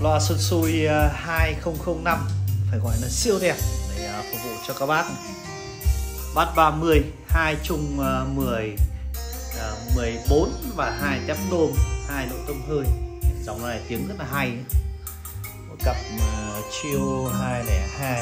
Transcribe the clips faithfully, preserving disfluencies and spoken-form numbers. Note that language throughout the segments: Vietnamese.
loa Sensui hai không không năm phải gọi là siêu đẹp để phục vụ cho các bác. Bass ba mươi, hai chung mười, mười bốn và hai tép đôm, hai lỗ tông hơi. Dòng này tiếng rất là hay. Một cặp Trio hai không hai.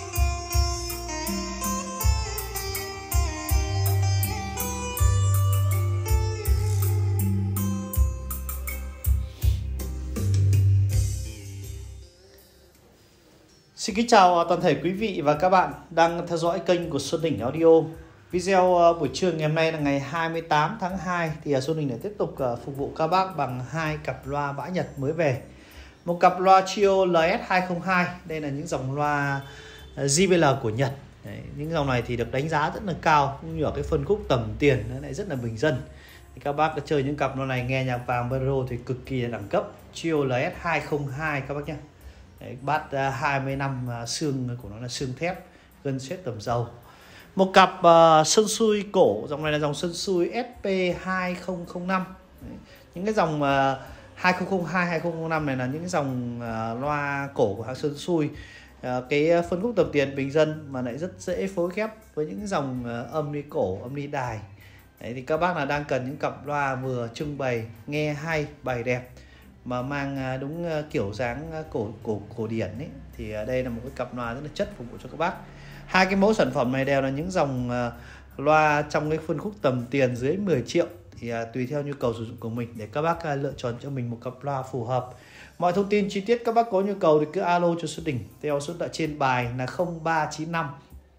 Xin kính chào toàn thể quý vị và các bạn đang theo dõi kênh của Xuân Đỉnh Audio. Video buổi trưa ngày hôm nay là ngày hai mươi tám tháng hai thì Xuân Đỉnh lại tiếp tục phục vụ các bác bằng hai cặp loa bãi Nhật mới về. Một cặp loa Trio L S hai không hai, đây là những dòng loa J B L của Nhật. Đấy, những dòng này thì được đánh giá rất là cao, cũng như ở cái phân khúc tầm tiền nó lại rất là bình dân. Thì các bác chơi những cặp loa này nghe nhạc vàng bolero thì cực kỳ là đẳng cấp. Trio L S hai không hai các bác nhé. Bass hai mươi năm, xương của nó là xương thép, gân xếp tầm dầu. Một cặp uh, Sensui cổ, dòng này là dòng Sensui S P hai không không năm. Đấy. Những cái dòng uh, hai không không hai, hai không không năm này là những cái dòng uh, loa cổ của hãng Sensui. Uh, cái phân khúc tầm tiền bình dân mà lại rất dễ phối ghép với những dòng uh, âm ly cổ, âm ly đài. Đấy, thì các bác là đang cần những cặp loa vừa trưng bày, nghe hay, bài đẹp mà mang đúng kiểu dáng cổ cổ cổ điển ấy, thì đây là một cái cặp loa rất là chất phục vụ cho các bác. Hai cái mẫu sản phẩm này đều là những dòng loa trong cái phân khúc tầm tiền dưới mười triệu, thì tùy theo nhu cầu sử dụng của mình để các bác lựa chọn cho mình một cặp loa phù hợp. Mọi thông tin chi tiết các bác có nhu cầu thì cứ alo cho Xuân Đỉnh theo số điện thoại trên bài là không ba chín năm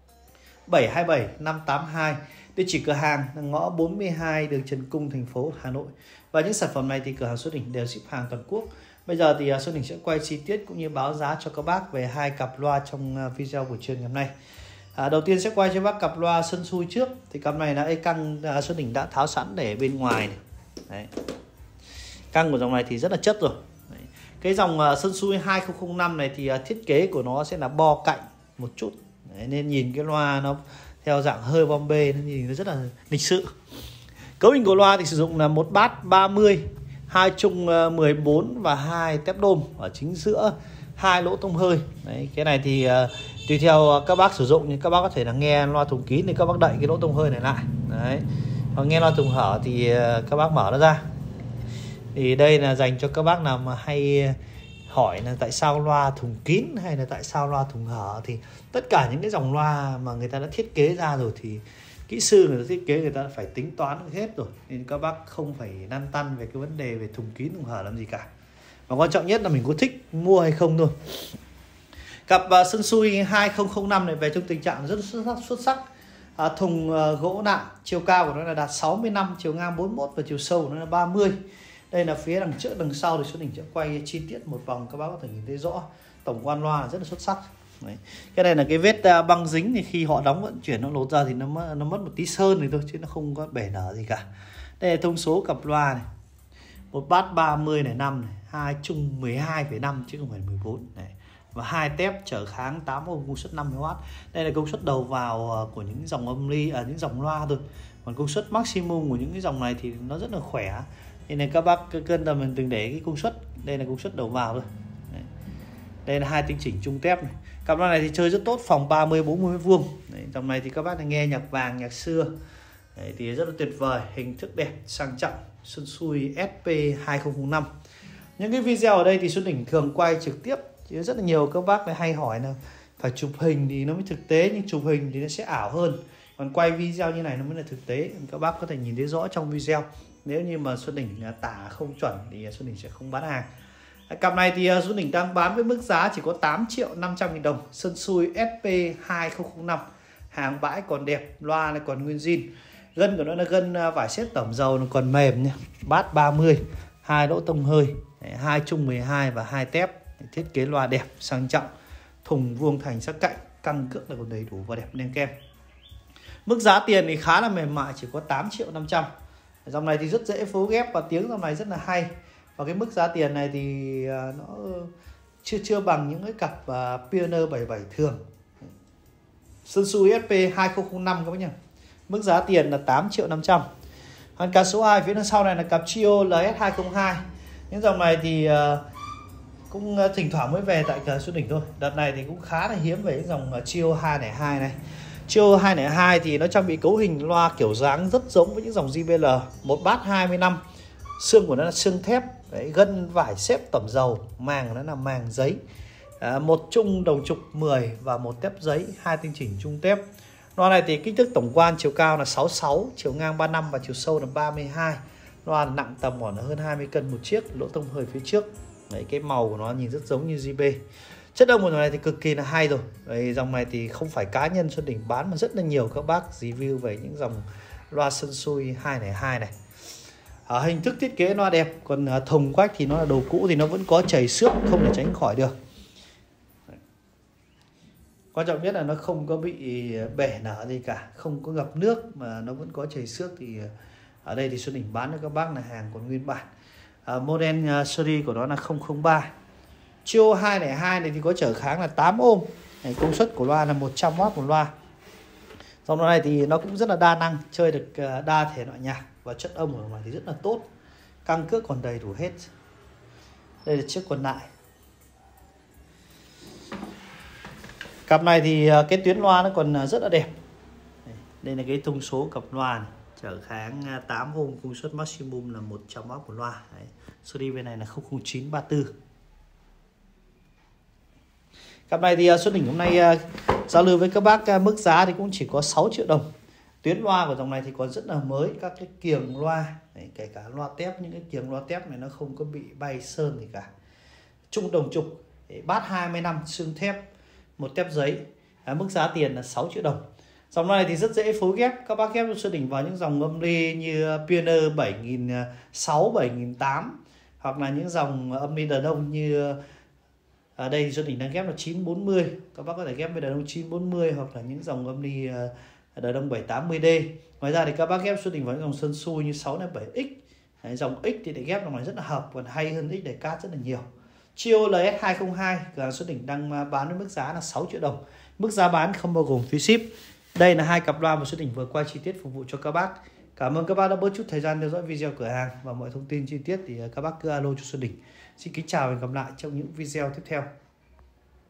bảy hai bảy năm tám hai. Địa chỉ cửa hàng là ngõ bốn mươi hai đường Trần Cung, thành phố Hà Nội. Và những sản phẩm này thì cửa hàng Xuân Đỉnh đều ship hàng toàn quốc. Bây giờ thì Xuân Đỉnh sẽ quay chi tiết cũng như báo giá cho các bác về hai cặp loa trong video buổi trưa ngày hôm nay. À, đầu tiên sẽ quay cho bác cặp loa Sensui trước. Thì cặp này là cái căng Xuân Đỉnh đã tháo sẵn để bên ngoài này. Đấy. Căng của dòng này thì rất là chất rồi. Đấy. Cái dòng Sensui hai không không năm này thì thiết kế của nó sẽ là bo cạnh một chút. Đấy, nên nhìn cái loa nó theo dạng hơi bom bê, nó nhìn nó rất là lịch sự. Cấu hình của loa thì sử dụng là một bass ba mươi, hai chung mười bốn và hai tép đôm ở chính giữa, hai lỗ tông hơi. Đấy, cái này thì uh, tùy theo các bác sử dụng, nhưng các bác có thể là nghe loa thùng kín thì các bác đậy cái lỗ tông hơi này lại. Đấy. Còn nghe loa thùng hở thì uh, các bác mở nó ra. Thì đây là dành cho các bác nào mà hay hỏi là tại sao loa thùng kín hay là tại sao loa thùng hở, thì tất cả những cái dòng loa mà người ta đã thiết kế ra rồi thì kỹ sư người ta thiết kế người ta phải tính toán được hết rồi, nên các bác không phải lăn tăn về cái vấn đề về thùng kín thùng hở làm gì cả, và quan trọng nhất là mình có thích mua hay không thôi. Cặp uh, Sensui hai không không năm này về trong tình trạng rất xuất sắc, xuất sắc. À, thùng uh, gỗ nặng, chiều cao của nó là đạt sáu mươi lăm, chiều ngang bốn mươi mốt và chiều sâu của nó là ba mươi. Đây là phía đằng trước đằng sau thì Xuân Đỉnh sẽ quay chi tiết một vòng, các bác có thể nhìn thấy rõ. Tổng quan loa là rất là xuất sắc. Đấy. Cái này là cái vết băng dính thì khi họ đóng vận chuyển nó lột ra thì nó mất, nó mất một tí sơn này thôi, chứ nó không có bể nở gì cả. Đây là thông số cặp loa này. Một bass ba mươi này, năm này, hai chung mười hai phẩy năm chứ không phải mười bốn này. Và hai tép trở kháng tám ohm, công suất năm mươi oát. Đây là công suất đầu vào của những dòng âm ly, à, những dòng loa thôi. Còn công suất maximum của những cái dòng này thì nó rất là khỏe. Nên này các bác cân tầm mình từng để cái công suất. Đây là công suất đầu vào thôi. Đấy. Đây là hai tinh chỉnh chung tép này. Cặp loa này thì chơi rất tốt, phòng ba mươi bốn mươi mét vuông. Dòng này thì các bác nghe nhạc vàng, nhạc xưa. Đấy, thì rất là tuyệt vời, hình thức đẹp, sang trọng. Sensui S P hai không không năm. Những cái video ở đây thì Xuân Đỉnh thường quay trực tiếp, chứ rất là nhiều các bác hay hỏi là phải chụp hình thì nó mới thực tế, nhưng chụp hình thì nó sẽ ảo hơn. Còn quay video như này nó mới là thực tế, các bác có thể nhìn thấy rõ trong video. Nếu như mà Xuân Đỉnh tả không chuẩn thì Xuân Đỉnh sẽ không bán hàng. Cặp này thì Xuân Đỉnh đang bán với mức giá chỉ có tám triệu năm trăm nghìn đồng. Sensui S P hai không không năm. Hàng bãi còn đẹp, loa này còn nguyên zin. Gân của nó là gân vải xếp tẩm dầu, nó còn mềm nha. Bass ba mươi, hai lỗ tông hơi, hai chung mười hai và hai tép. Thiết kế loa đẹp, sang trọng. Thùng vuông thành sắc cạnh, căng cước là còn đầy đủ và đẹp lên kem. Mức giá tiền thì khá là mềm mại, chỉ có tám triệu năm trăm. Dòng này thì rất dễ phối ghép và tiếng dòng này rất là hay. Và cái mức giá tiền này thì nó chưa chưa bằng những cái cặp uh, Pioneer bảy mươi bảy thường. Sensui S P hai không không năm các bác nhỉ. Mức giá tiền là tám triệu năm trăm. Còn cặp số hai phía đằng sau này là cặp Trio L S hai không hai. Những dòng này thì uh, cũng thỉnh thoảng mới về tại cửa Xuân Đỉnh thôi. Đợt này thì cũng khá là hiếm về những dòng Trio hai không hai này. Trio hai không hai thì nó trang bị cấu hình loa kiểu dáng rất giống với những dòng gi bê lờ, một bát hai mươi lăm, xương của nó là xương thép, đấy, gân vải xếp tẩm dầu, màng nó là màng giấy, à, một chung đồng trục mười và một tép giấy, hai tinh chỉnh chung tép. Loa này thì kích thước tổng quan chiều cao là sáu mươi sáu, chiều ngang ba mươi lăm và chiều sâu là ba mươi hai. Loa nặng tầm khoảng hơn hai mươi cân một chiếc, lỗ thông hơi phía trước. Đấy, cái màu của nó nhìn rất giống như gi bê. Chất âm của nó này thì cực kỳ là hay rồi. Đấy, dòng này thì không phải cá nhân Xuân Đỉnh bán mà rất là nhiều các bác review về những dòng loa Sensui hai không hai này. Ở hình thức thiết kế loa đẹp, còn thùng quách thì nó là đồ cũ thì nó vẫn có chảy xước, không thể tránh khỏi được. Quan trọng nhất là nó không có bị bể nở gì cả, không có ngập nước mà nó vẫn có chảy xước. Thì ở đây thì Xuân Đỉnh bán cho các bác là hàng còn nguyên bản. À, model uh, series của nó là không không ba. Trio hai không hai này thì có trở kháng là tám ôm. Này, công suất của loa là một trăm oát một loa. Dòng loa này thì nó cũng rất là đa năng, chơi được uh, đa thể loại nhạc và chất âm của nó thì rất là tốt. Căng cước còn đầy đủ hết. Đây là chiếc còn lại. Cặp này thì cái tuyến loa nó còn rất là đẹp. Đây là cái thông số cặp loa này. Trở kháng tám ôm, công suất maximum là một trăm oát một loa. Đấy. Số đi bên này là không không chín ba tư. Cặp này thì Xuân Đỉnh hôm nay giao lưu với các bác mức giá thì cũng chỉ có sáu triệu đồng. Tuyến loa của dòng này thì còn rất là mới, các cái kiềng loa, đấy, kể cả loa tép, những cái kiềng loa tép này nó không có bị bay sơn gì cả. Trung đồng trục, bát hai mươi lăm xương thép, một tép giấy. À, mức giá tiền là sáu triệu đồng. Dòng này thì rất dễ phối ghép, các bác ghép Xuân Đỉnh vào những dòng âm ly như Pioneer bảy nghìn sáu trăm, bảy nghìn tám trăm, hoặc là những dòng âm ly đàn ông như ở đây thì Xuân Đỉnh đang ghép là chín bốn mươi. Các bác có thể ghép với đàn ông chín bốn mươi hoặc là những dòng âm ly đàn ông bảy tám mươi D. Ngoài ra thì các bác ghép Xuân Đỉnh vào những dòng Sensui như sáu bảy X. Đấy, dòng X thì để ghép dòng này rất là hợp, còn hay hơn X để cát rất là nhiều. Trio lờ ét hai không hai, cửa hàng Xuân Đỉnh đang bán với mức giá là sáu triệu đồng. Mức giá bán không bao gồm phí ship. Đây là hai cặp loa mà Xuân Đỉnh vừa quay chi tiết phục vụ cho các bác. Cảm ơn các bác đã bớt chút thời gian theo dõi video cửa hàng, và mọi thông tin chi tiết thì các bác cứ alo cho Xuân Đỉnh. Xin kính chào và hẹn gặp lại trong những video tiếp theo.